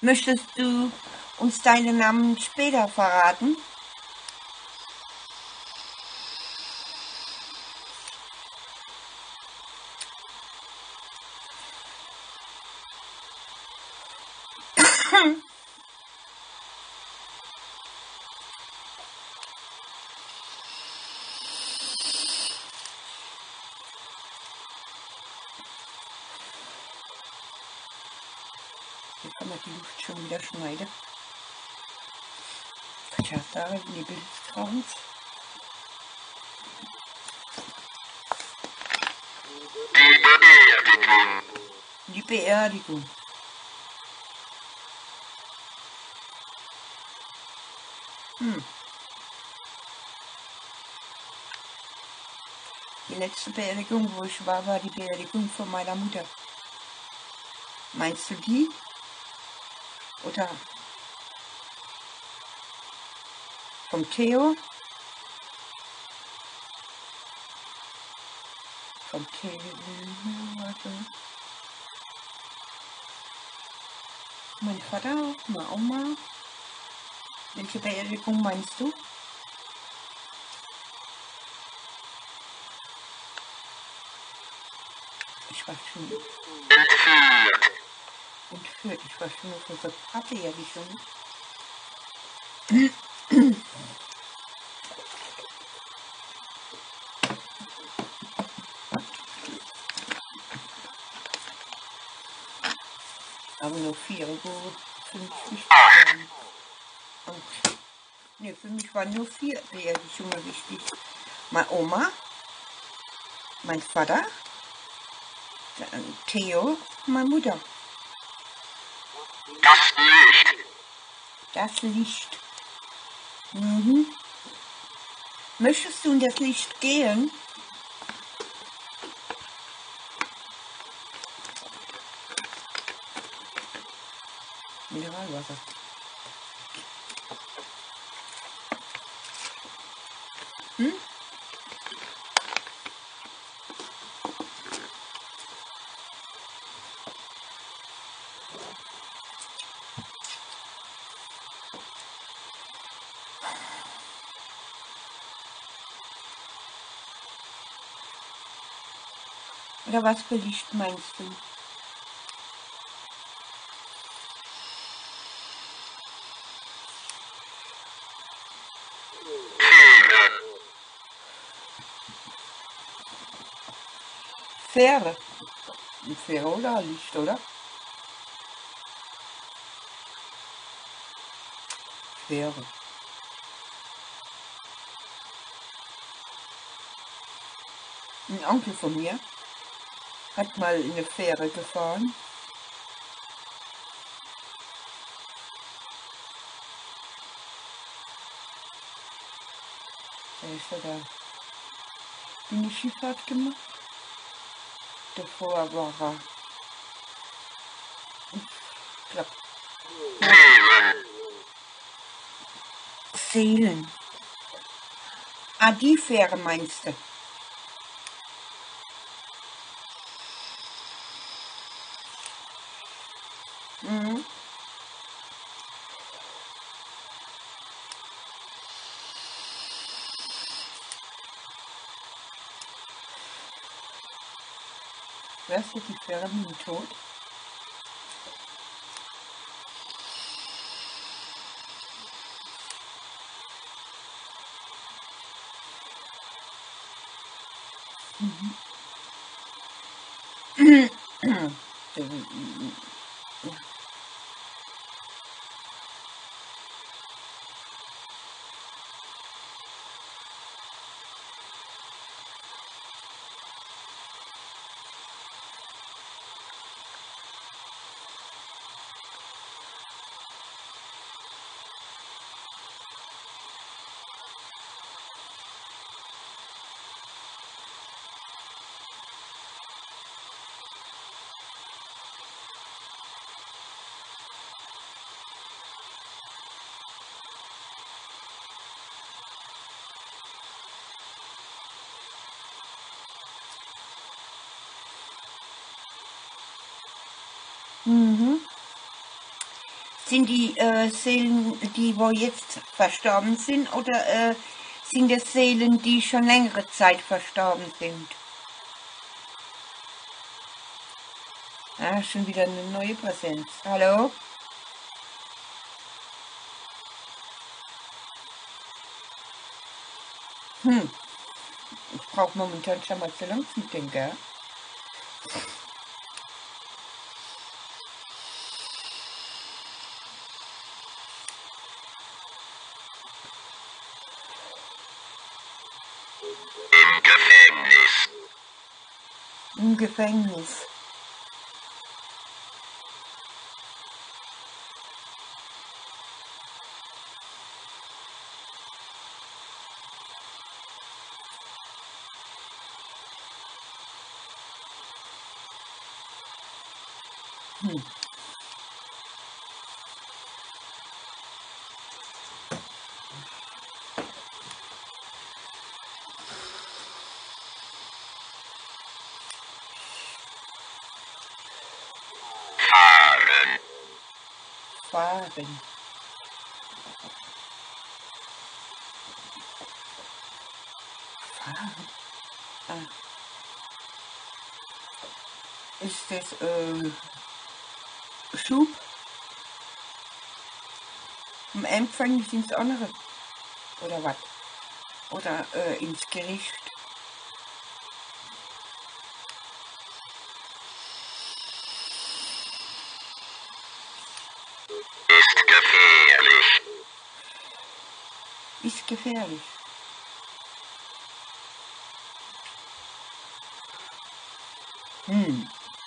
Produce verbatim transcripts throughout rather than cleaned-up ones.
Möchtest du uns deinen Namen später verraten? Hier kann man die Luft schon wieder schneiden. Katja, Nebelskranz. Die Beerdigung. Die Beerdigung. Hm. Die letzte Beerdigung, wo ich war, war die Beerdigung von meiner Mutter. Meinst du die? Oder vom Theo? Vom Theo. Warte. Mein Vater, meine Oma. Welche Beerdigung meinst du? Ich war schon Entführt. entführt. Ich war schon auf unserer Beerdigung. Aber nur vier Uhr fünfzig. Und ne, für mich waren nur vier Beerdigungen wichtig. Meine Oma, mein Vater, dann Theo, meine Mutter. Das Licht. Das Licht. Mhm. Möchtest du in das Licht gehen? Mineralwasser. Hm? Oder was für Licht meinst du? Fähre. Eine Fähre oder Licht, oder? Fähre. Ein Onkel von mir hat mal in eine Fähre gefahren. Der ist ja da in die Schifffahrt gemacht. Davor war er, ich glaube, Seelen. Ah, die Fähre meinst du? Mhm. Weißt du, die Fähre mit dem Tod? Mhm. Mhm. Sind die äh, Seelen, die wo jetzt verstorben sind, oder äh, sind das Seelen, die schon längere Zeit verstorben sind? Ah, schon wieder eine neue Präsenz. Hallo? Hm, ich brauche momentan schon mal zu lang zum Denken. Im Gefängnis. Im Gefängnis. Hm. Fahren. Fahren. Fahren. Ah. Ist das äh, Schub? Im Empfang ins andere? Oder was? Oder äh, ins Gericht? Ist gefährlich. Ist gefährlich. Hm.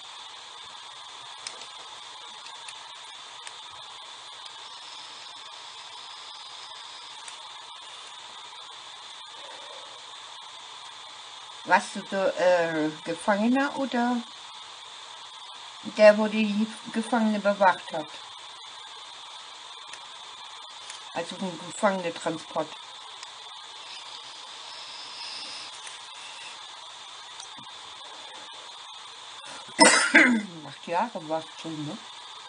Warst du der äh, Gefangener oder der, wo die Gefangene bewacht hat? Also ein Gefangenentransport. Acht Jahre war es schon, ne?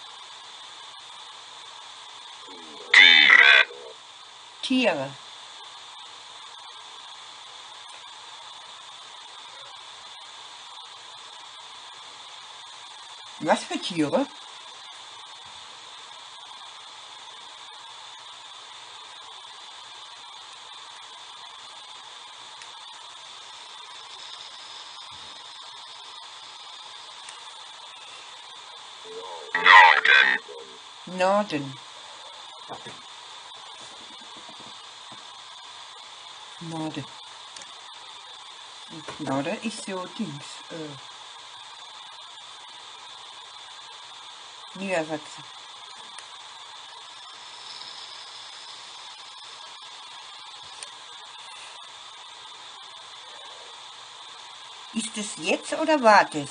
Tiere. Tiere. Was für Tiere? Norden. Norden. Norden. Norden ist so Dings. Äh, Niedersachsen. Ist es jetzt oder war es?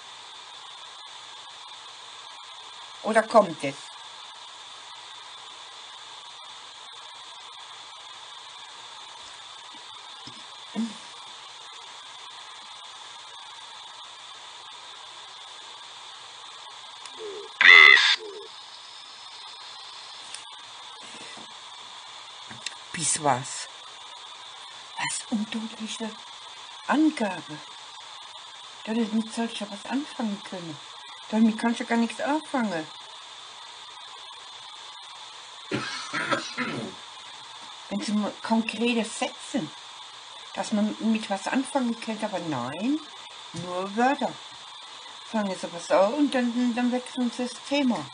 Oder kommt es? Bis. Bis was? Was undeutliche Angabe. Damit sollst du was anfangen können. Damit kannst du gar nichts anfangen. Wenn sie mal konkrete Sätze, dass man mit was anfangen könnte, aber nein, nur Wörter. Fangen sie was an und dann, dann wechseln sie das Thema.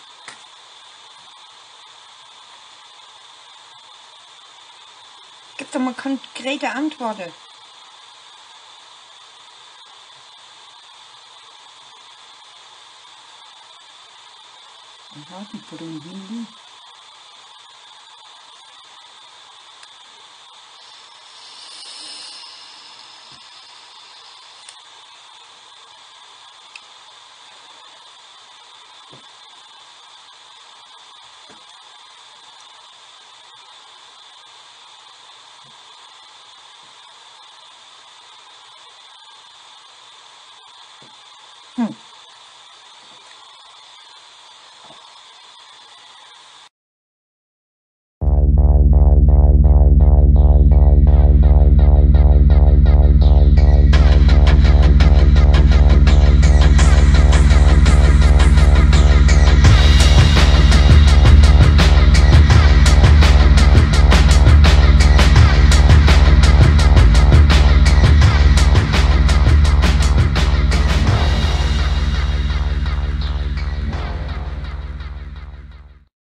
Gib doch mal konkrete Antworten. Aha, die Brunhilde.